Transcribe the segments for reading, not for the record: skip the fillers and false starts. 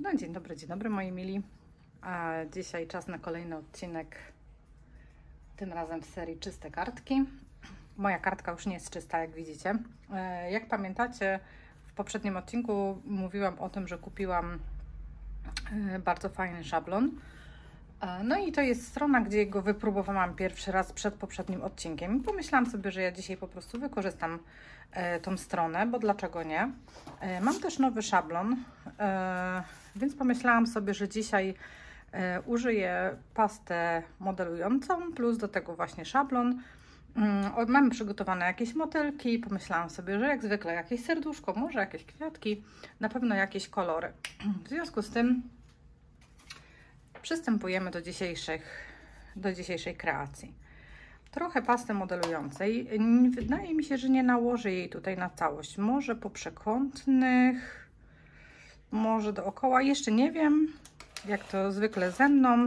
No, dzień dobry moi mili. A dzisiaj czas na kolejny odcinek, tym razem w serii Czyste Kartki. Moja kartka już nie jest czysta, jak widzicie. Jak pamiętacie, w poprzednim odcinku mówiłam o tym, że kupiłam bardzo fajny szablon. No i to jest strona, gdzie go wypróbowałam pierwszy raz przed poprzednim odcinkiem. I pomyślałam sobie, że ja dzisiaj po prostu wykorzystam tą stronę, bo dlaczego nie? Mam też nowy szablon, więc pomyślałam sobie, że dzisiaj użyję pastę modelującą, plus do tego właśnie szablon. Mam przygotowane jakieś motylki, pomyślałam sobie, że jak zwykle jakieś serduszko, może jakieś kwiatki, na pewno jakieś kolory. W związku z tym przystępujemy do dzisiejszej kreacji. Trochę pasty modelującej. Wydaje mi się, że nie nałożę jej tutaj na całość. Może po przekątnych, może dookoła. Jeszcze nie wiem, jak to zwykle ze mną.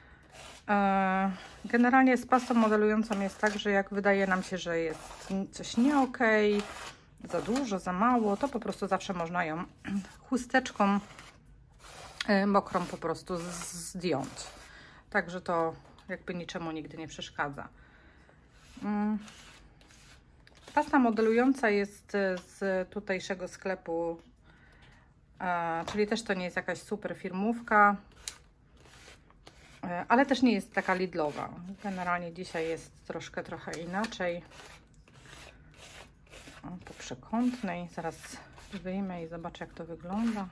Generalnie z pastą modelującą jest tak, że jak wydaje nam się, że jest coś nie okej, za dużo, za mało, to po prostu zawsze można ją chusteczką mokrą po prostu zdjąć. Także to jakby niczemu nigdy nie przeszkadza. Pasta modelująca jest z tutejszego sklepu, czyli też to nie jest jakaś super firmówka, ale też nie jest taka Lidlowa. Generalnie dzisiaj jest trochę inaczej. Po przekątnej. Zaraz wyjmę i zobaczę, jak to wygląda.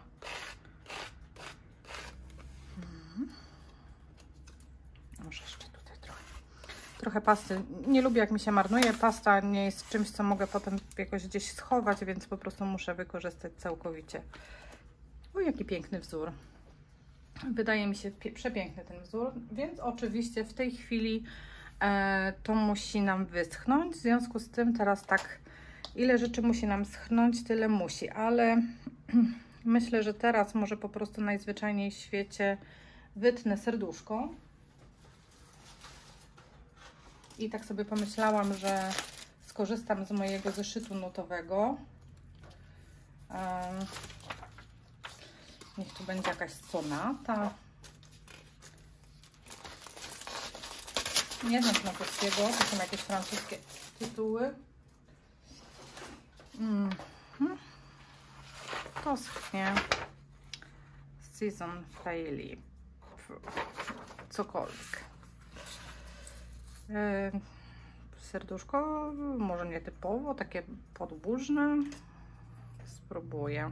Może jeszcze tutaj trochę pasty. Nie lubię, jak mi się marnuje. Pasta nie jest czymś, co mogę potem jakoś gdzieś schować, więc po prostu muszę wykorzystać całkowicie. O, jaki piękny wzór. Wydaje mi się przepiękny ten wzór, więc oczywiście w tej chwili to musi nam wyschnąć. W związku z tym teraz tak, ile rzeczy musi nam schnąć, tyle musi, ale myślę, że teraz może po prostu najzwyczajniej w świecie wytnę serduszko. I tak sobie pomyślałam, że skorzystam z mojego zeszytu notowego. Niech tu będzie jakaś sonata. Nie znam francuskiego, to są jakieś francuskie tytuły. To schnie. Season Faily. Cokolwiek. Serduszko może nietypowo, takie podłużne. Spróbuję.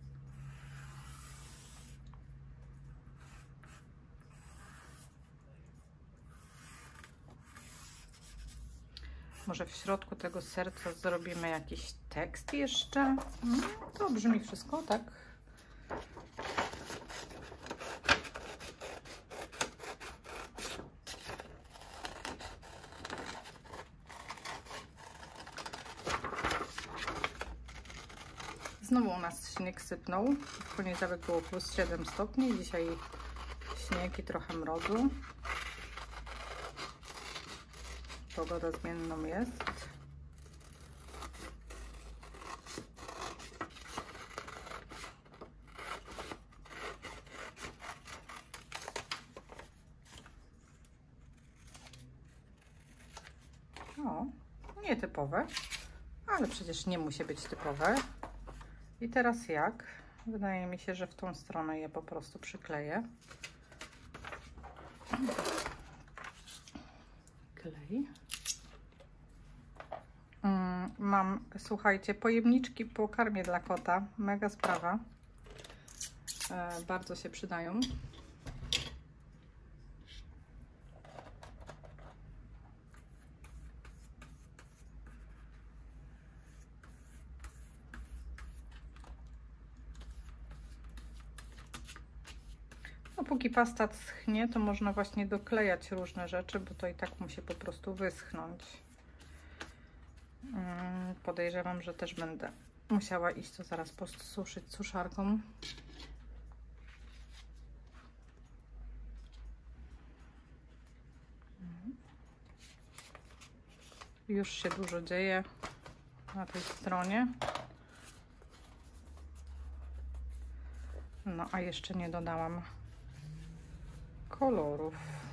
Może w środku tego serca zrobimy jakiś tekst jeszcze. To brzmi wszystko tak. Znowu u nas śnieg sypnął. W poniedziałek było plus 7 stopni. Dzisiaj śnieg i trochę mrozu. Pogoda zmienną jest. O, nietypowe, ale przecież nie musi być typowe. I teraz jak? Wydaje mi się, że w tą stronę je po prostu przykleję. Klej. Mam, słuchajcie, pojemniczki po karmie dla kota. Mega sprawa. Bardzo się przydają. No, póki pasta schnie, to można właśnie doklejać różne rzeczy, bo to i tak musi po prostu wyschnąć. Podejrzewam, że też będę musiała iść to zaraz posuszyć suszarką. Już się dużo dzieje na tej stronie. No a jeszcze nie dodałam kolorów.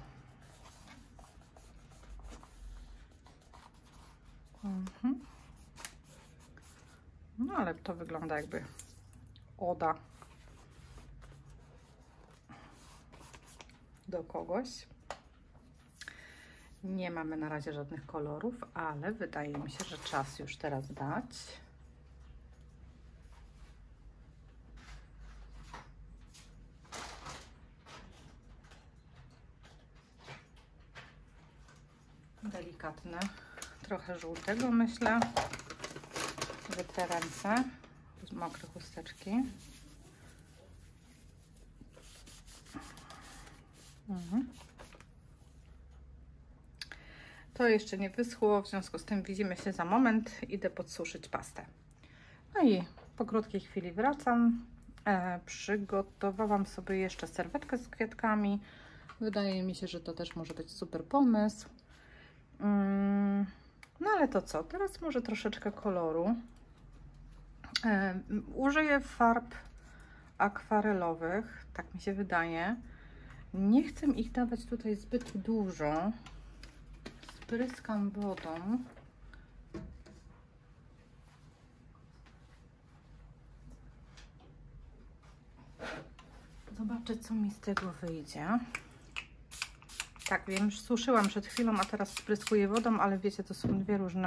No ale to wygląda jakby oda do kogoś. Nie mamy na razie żadnych kolorów, ale wydaje mi się, że czas już teraz dać. Delikatne, trochę żółtego, myślę. Wytrę ręce z mokre chusteczki. To jeszcze nie wyschło, w związku z tym widzimy się za moment. Idę podsuszyć pastę. No i po krótkiej chwili wracam. Przygotowałam sobie jeszcze serwetkę z kwiatkami. Wydaje mi się, że to też może być super pomysł. No ale to co? Teraz może troszeczkę koloru. Użyję farb akwarelowych, tak mi się wydaje. Nie chcę ich dawać tutaj zbyt dużo. Spryskam wodą. Zobaczę, co mi z tego wyjdzie. Tak, wiem, już suszyłam przed chwilą, a teraz spryskuję wodą, ale wiecie, to są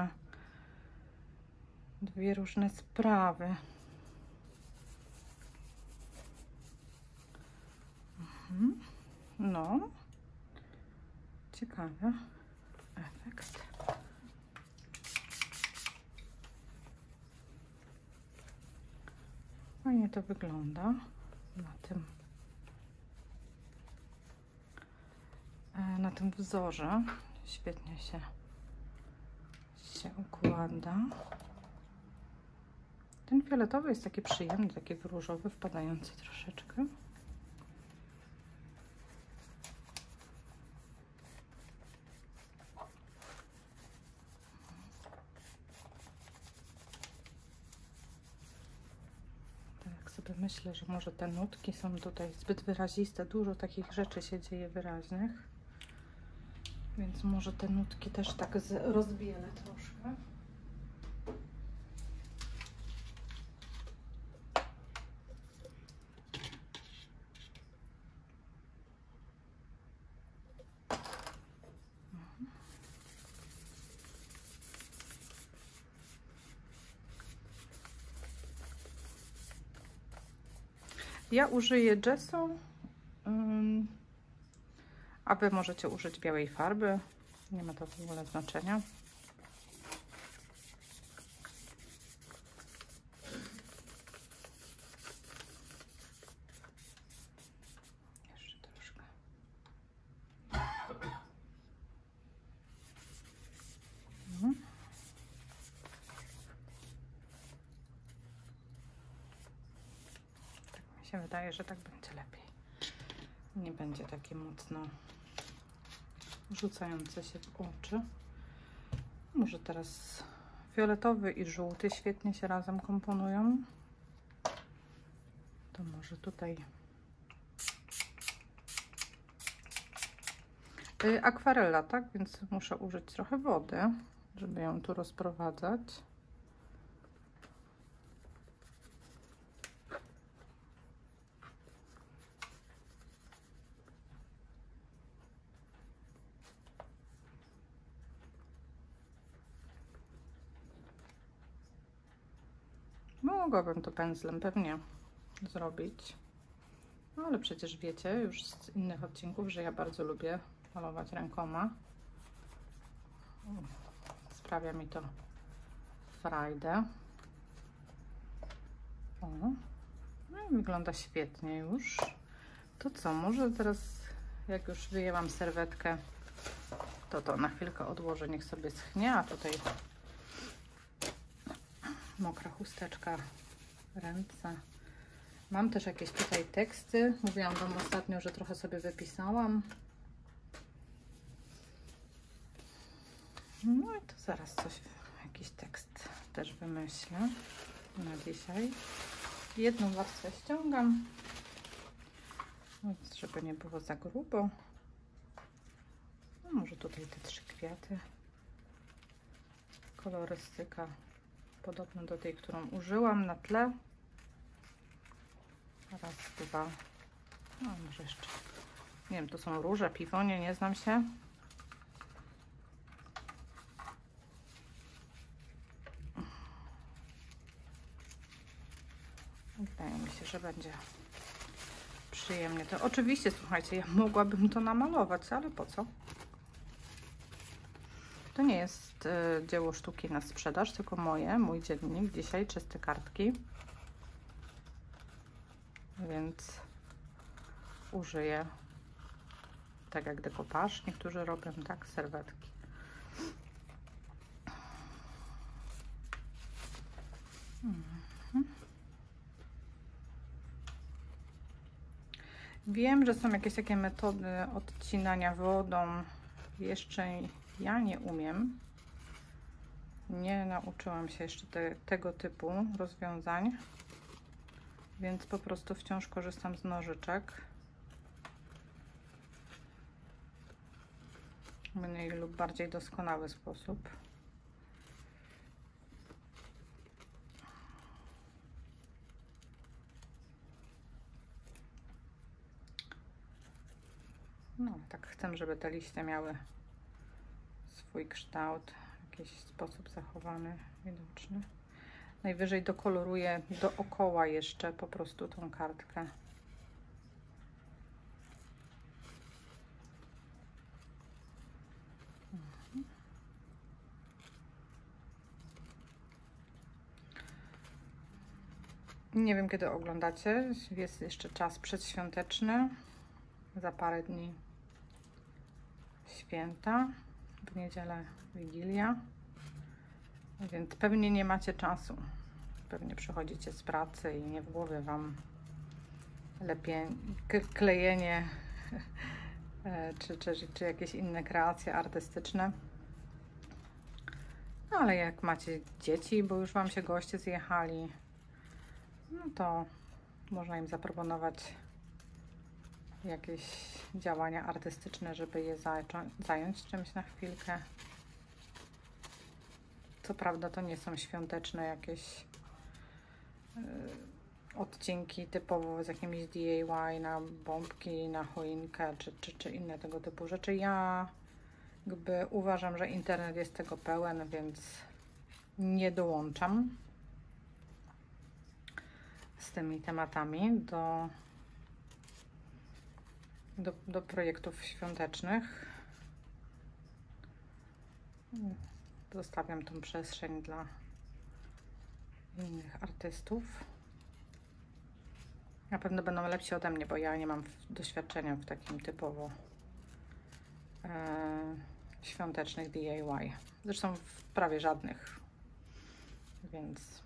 dwie różne sprawy. No, ciekawy efekt. Fajnie to wygląda na tym wzorze. Świetnie się układa. Ten fioletowy jest taki przyjemny, taki różowy, wpadający troszeczkę. Tak sobie myślę, że może te nutki są tutaj zbyt wyraziste. Dużo takich rzeczy się dzieje wyraźnych. Więc może te nutki też tak rozbielę troszkę. Ja użyję gesso, a Wy możecie użyć białej farby. Nie ma to w ogóle znaczenia. Jeszcze troszkę. Tak mi się wydaje, że tak będzie lepiej. Nie będzie takie mocno rzucające się w oczy. Może teraz fioletowy i żółty świetnie się razem komponują. To może tutaj akwarela, tak? Więc muszę użyć trochę wody, żeby ją tu rozprowadzać. Mogłabym to pędzlem pewnie zrobić, no ale przecież wiecie już z innych odcinków, że ja bardzo lubię malować rękoma. Sprawia mi to frajdę. O, no i wygląda świetnie już. To co, może teraz jak już wyjęłam serwetkę, to na chwilkę odłożę, niech sobie schnie, a tutaj mokra chusteczka, ręce. Mam też jakieś tutaj teksty. Mówiłam Wam ostatnio, że trochę sobie wypisałam. No i to zaraz jakiś tekst też wymyślę na dzisiaj. Jedną warstwę ściągam Więc żeby nie było za grubo. No może tutaj te 3 kwiaty. Kolorystyka podobna do tej, którą użyłam na tle. Raz, dwa. No może jeszcze. Nie wiem, to są róże, piwonie, nie znam się. Wydaje mi się, że będzie przyjemnie. To oczywiście, słuchajcie, ja mogłabym to namalować, ale po co? To nie jest dzieło sztuki na sprzedaż, tylko mój dziennik. Dzisiaj czyste kartki. Więc użyję tak jak dekopaż. Niektórzy robią tak, serwetki. Wiem, że są jakieś takie metody odcinania wodą. Jeszcze ja nie umiem. Nie nauczyłam się jeszcze tego typu rozwiązań. Więc po prostu wciąż korzystam z nożyczek. W mniej lub bardziej doskonały sposób. No, tak chcę, żeby te liście miały swój kształt, w jakiś sposób zachowany, widoczny. Najwyżej dokoloruję dookoła jeszcze po prostu tą kartkę. Nie wiem, kiedy oglądacie. Jest jeszcze czas przedświąteczny. Za parę dni święta. W niedzielę Wigilia. Więc pewnie nie macie czasu. Pewnie przychodzicie z pracy i nie w głowie Wam klejenie czy jakieś inne kreacje artystyczne. No, ale jak macie dzieci, bo już Wam się goście zjechali, no to można im zaproponować jakieś działania artystyczne, żeby je zająć czymś na chwilkę. Co prawda to nie są świąteczne jakieś odcinki typowo z jakimiś DIY na bombki, na choinkę czy inne tego typu rzeczy. Ja jakby uważam, że internet jest tego pełen, więc nie dołączam z tymi tematami do projektów świątecznych. Zostawiam tą przestrzeń dla innych artystów. Na pewno będą lepsi ode mnie, bo ja nie mam doświadczenia w takim typowo świątecznych DIY. Zresztą w prawie żadnych. Więc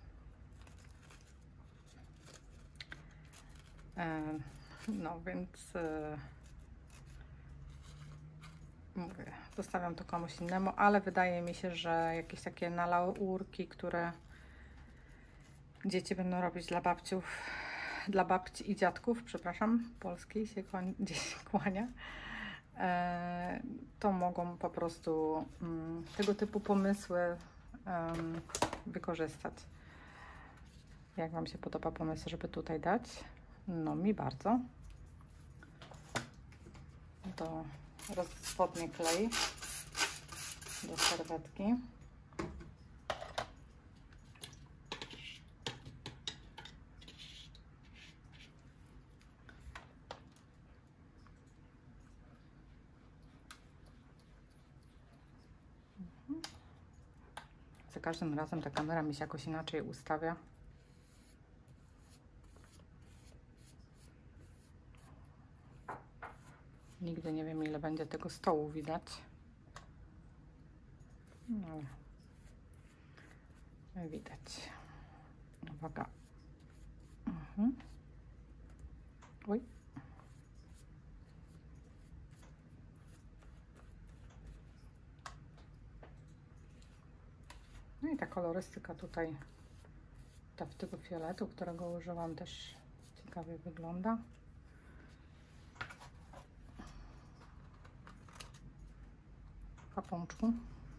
mówię, zostawiam to komuś innemu, ale wydaje mi się, że jakieś takie nalaurki, które dzieci będą robić dla babci i dziadków, przepraszam, polski się gdzieś kłania, to mogą po prostu tego typu pomysły wykorzystać. Jak Wam się podoba pomysł, żeby tutaj dać? No mi bardzo. To rozwodnię klej do serwetki. Za każdym razem ta kamera mi się jakoś inaczej ustawia. Nigdy nie wiem, ile będzie tego stołu widać. No, widać. Uwaga. Oj. No i ta kolorystyka tutaj, ta w tego fioletu, którego użyłam, też ciekawie wygląda. w papączku.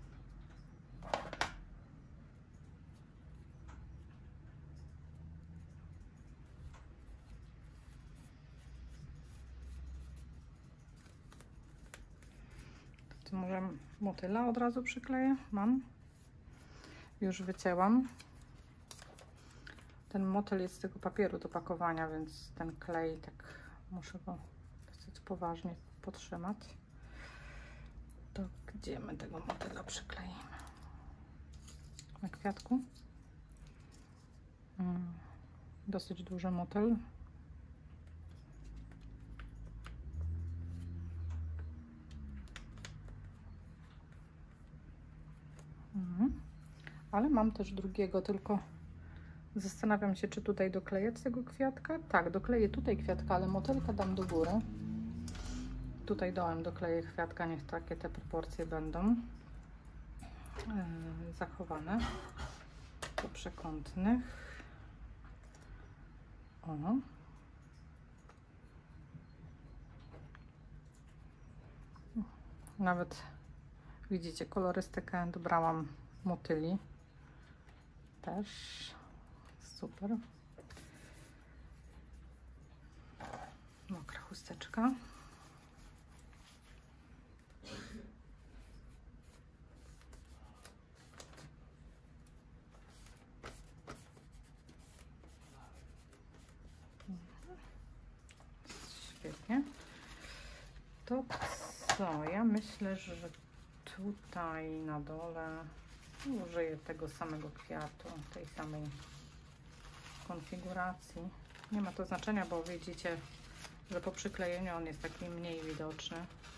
To może motyla od razu przykleję. Mam. Już wycięłam. Ten motyl jest z tego papieru do pakowania, więc ten klej, tak muszę go dosyć poważnie podtrzymać. To gdzie my tego motyla przykleimy? Na kwiatku. Dosyć duży motyl. Ale mam też drugiego, tylko zastanawiam się, czy tutaj doklejać tego kwiatka. Tak, dokleję tutaj kwiatka, ale motylka dam do góry. Tutaj dołem dokleję kwiatka, niech takie te proporcje będą zachowane do przekątnych. O. Nawet widzicie, kolorystykę dobrałam motyli. Też super. Mokra chusteczka. Świetnie. To co? Ja myślę, że tutaj na dole użyję tego samego kwiatu, tej samej konfiguracji. Nie ma to znaczenia, bo widzicie, że po przyklejeniu on jest taki mniej widoczny.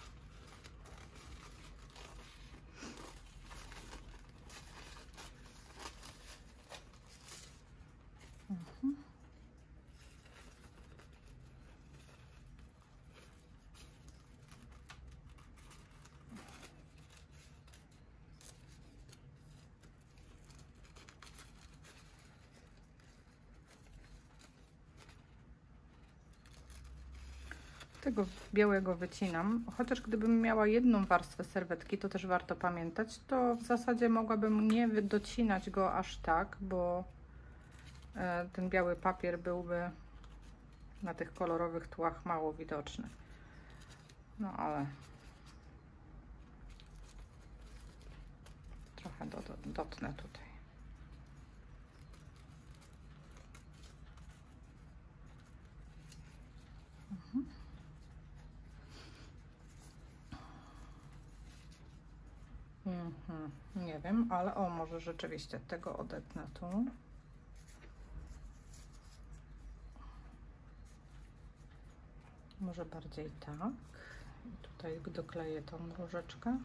Tego białego wycinam, chociaż gdybym miała jedną warstwę serwetki, to też warto pamiętać, to w zasadzie mogłabym nie docinać go aż tak, bo ten biały papier byłby na tych kolorowych tłach mało widoczny. No ale trochę dotnę tutaj. Nie wiem, ale o, może rzeczywiście tego odetnę tu. Może bardziej tak. I tutaj dokleję tą różeczkę.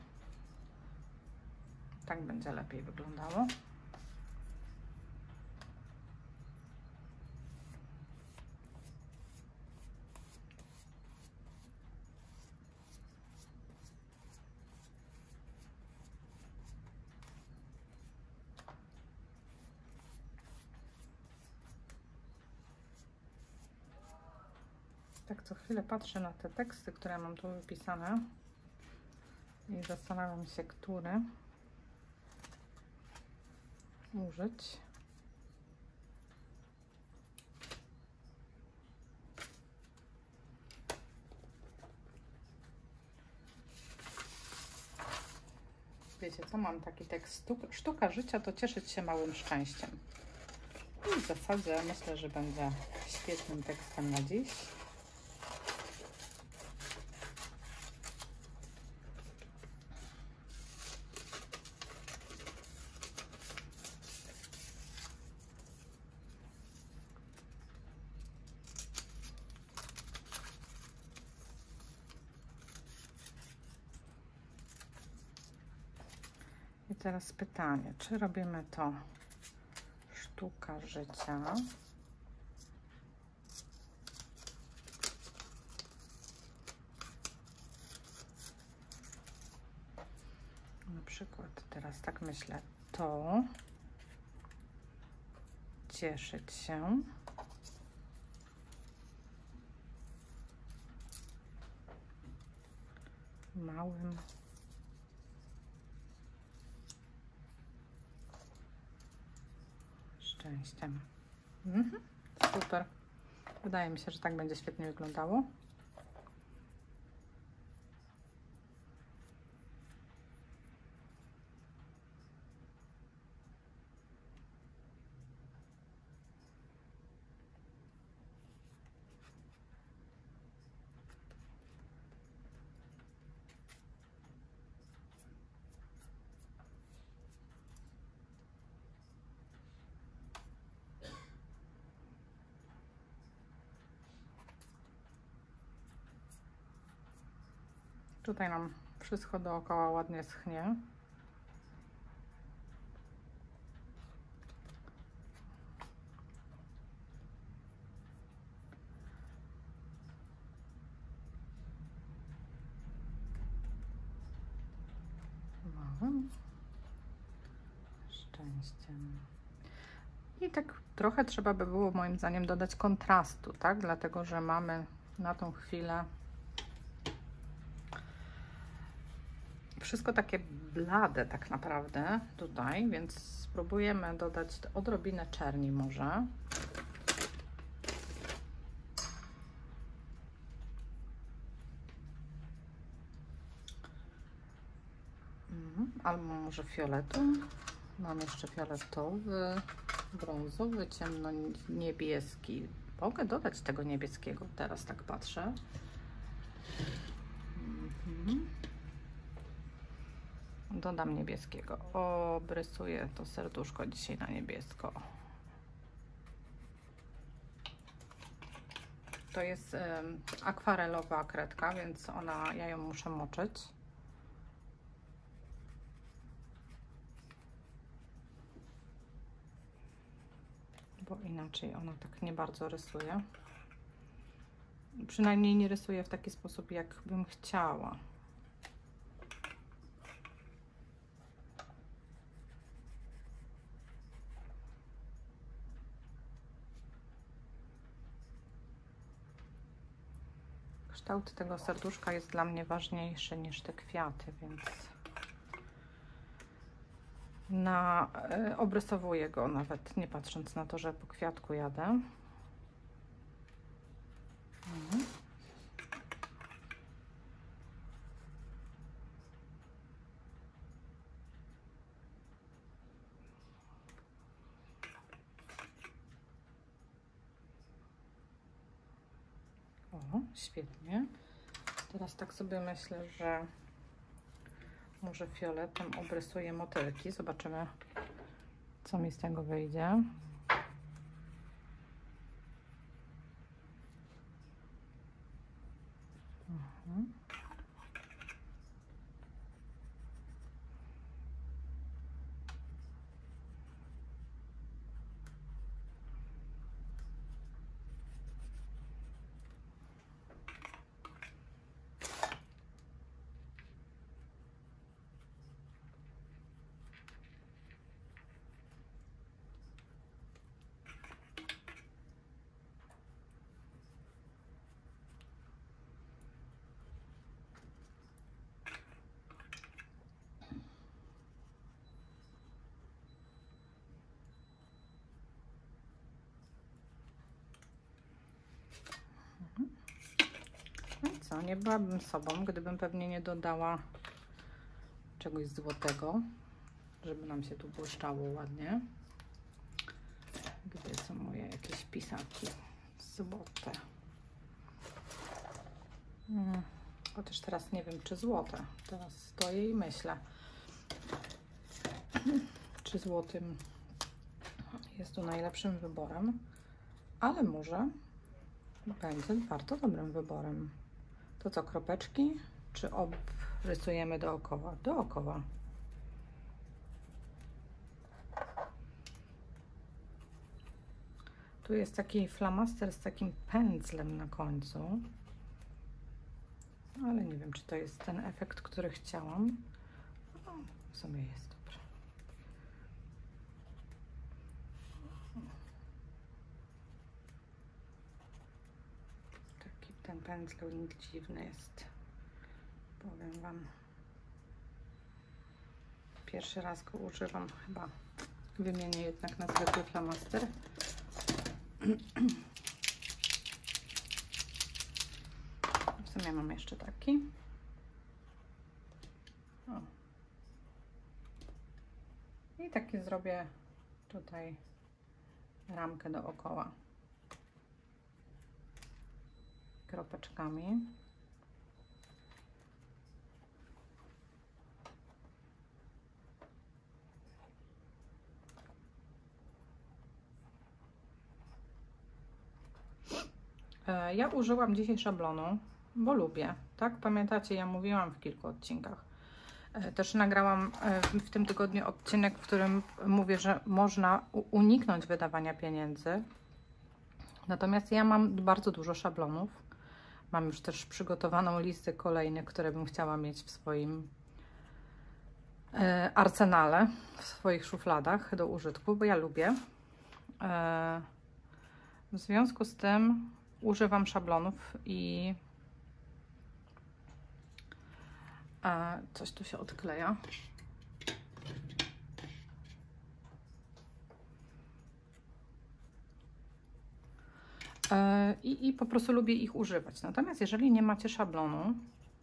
Tak będzie lepiej wyglądało. Tak co chwilę patrzę na te teksty, które mam tu wypisane i zastanawiam się, który użyć. Wiecie co, mam taki tekst: sztuka życia to cieszyć się małym szczęściem. I w zasadzie myślę, że będzie świetnym tekstem na dziś. I teraz pytanie, czy robimy to sztuka życia, na przykład teraz tak myślę, to cieszyć się małym szczęściem. Super. Wydaje mi się, że tak będzie świetnie wyglądało. Tutaj nam wszystko dookoła ładnie schnie. Małym szczęściem. I tak trochę trzeba by było moim zdaniem dodać kontrastu, tak? Dlatego, że mamy na tą chwilę wszystko takie blade tak naprawdę tutaj, więc spróbujemy dodać odrobinę czerni może. Albo może fioletu. Mam jeszcze fioletowy, brązowy, ciemno-niebieski. Mogę dodać tego niebieskiego, teraz tak patrzę. Dodam niebieskiego. Obrysuję to serduszko dzisiaj na niebiesko. To jest akwarelowa kredka, więc ja ją muszę moczyć. Bo inaczej ona tak nie bardzo rysuje. Przynajmniej nie rysuje w taki sposób, jak bym chciała. Kształt tego serduszka jest dla mnie ważniejszy niż te kwiaty, więc obrysowuję go nawet nie patrząc na to, że po kwiatku jadę. O, świetnie. Teraz tak sobie myślę, że może fioletem obrysuję motylki. Zobaczymy, co mi z tego wyjdzie. No i co, nie byłabym sobą, gdybym pewnie nie dodała czegoś złotego, żeby nam się tu błyszczało ładnie. Gdzie są moje jakieś pisaki złote? Chociaż teraz nie wiem, czy złote. Teraz stoję i myślę, czy złotym jest tu najlepszym wyborem, ale może będzie bardzo dobrym wyborem. To co, kropeczki, czy obrysujemy dookoła? Dookoła. Tu jest taki flamaster z takim pędzlem na końcu, ale nie wiem, czy to jest ten efekt, który chciałam. No, w sumie jest dobry. Taki ten pędzlik dziwny jest, powiem Wam. Pierwszy raz go używam chyba wymienię jednak na zwykły flamaster. W sumie mam jeszcze taki. O. I taki zrobię tutaj ramkę dookoła kropeczkami. Ja użyłam dzisiaj szablonu, bo lubię, tak? Pamiętacie, ja mówiłam w kilku odcinkach. Też nagrałam w tym tygodniu odcinek, w którym mówię, że można uniknąć wydawania pieniędzy. Natomiast ja mam bardzo dużo szablonów. Mam już też przygotowaną listę kolejnych, które bym chciała mieć w swoim arsenale, w swoich szufladach do użytku, bo ja lubię. W związku z tym używam szablonów i coś tu się odkleja. I po prostu lubię ich używać. Natomiast jeżeli nie macie szablonu,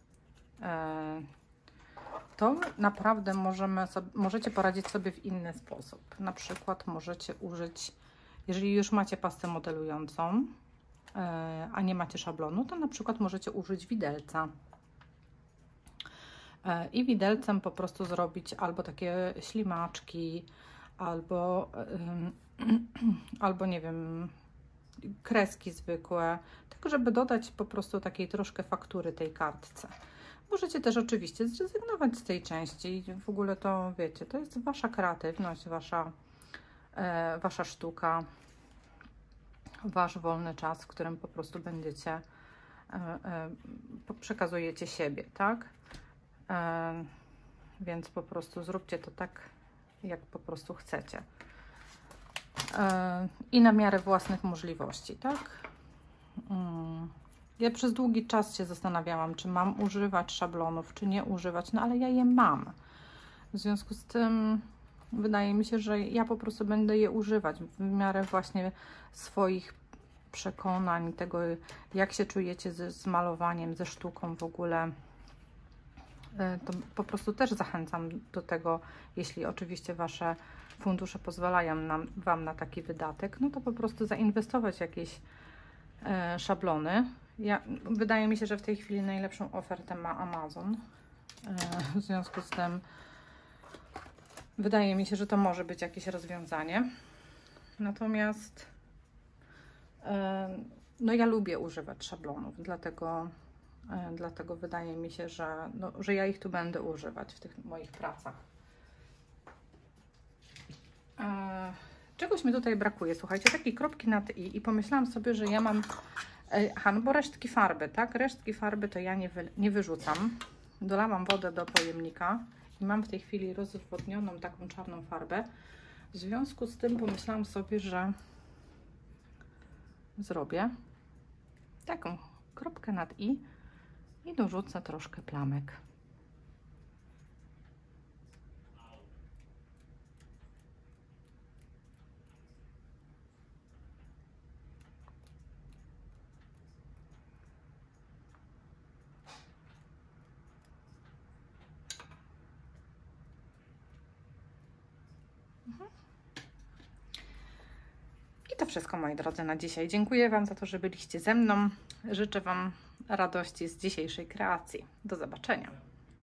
to naprawdę możecie poradzić sobie w inny sposób. Na przykład możecie użyć, jeżeli już macie pastę modelującą, a nie macie szablonu, to na przykład możecie użyć widelca. I widelcem po prostu zrobić albo takie ślimaczki, albo nie wiem, kreski zwykłe, tak żeby dodać po prostu takiej troszkę faktury tej kartce. Możecie też oczywiście zrezygnować z tej części. W ogóle to wiecie, to jest wasza kreatywność, wasza sztuka, wasz wolny czas, w którym po prostu będziecie, przekazujecie siebie, tak? Więc po prostu zróbcie to tak, jak po prostu chcecie. I na miarę własnych możliwości, tak? Ja przez długi czas się zastanawiałam, czy mam używać szablonów, czy nie używać, no ale ja je mam. W związku z tym wydaje mi się, że ja po prostu będę je używać w miarę właśnie swoich przekonań, tego jak się czujecie z malowaniem, ze sztuką w ogóle. To po prostu też zachęcam do tego, jeśli oczywiście wasze fundusze pozwalają wam na taki wydatek, no to po prostu zainwestować w jakieś szablony. Wydaje mi się, że w tej chwili najlepszą ofertę ma Amazon. W związku z tym wydaje mi się, że to może być jakieś rozwiązanie. Natomiast no ja lubię używać szablonów, dlatego wydaje mi się, że ja ich tu będę używać w tych moich pracach. Czegoś mi tutaj brakuje, słuchajcie, takiej kropki nad i pomyślałam sobie, że ja mam, no bo resztki farby, tak? Resztki farby to ja nie wyrzucam. Dolałam wodę do pojemnika i mam w tej chwili rozwodnioną taką czarną farbę. W związku z tym pomyślałam sobie, że zrobię taką kropkę nad i dorzucę troszkę plamek. I to wszystko, moi drodzy, na dzisiaj. Dziękuję Wam za to, że byliście ze mną. Życzę Wam radości z dzisiejszej kreacji. Do zobaczenia.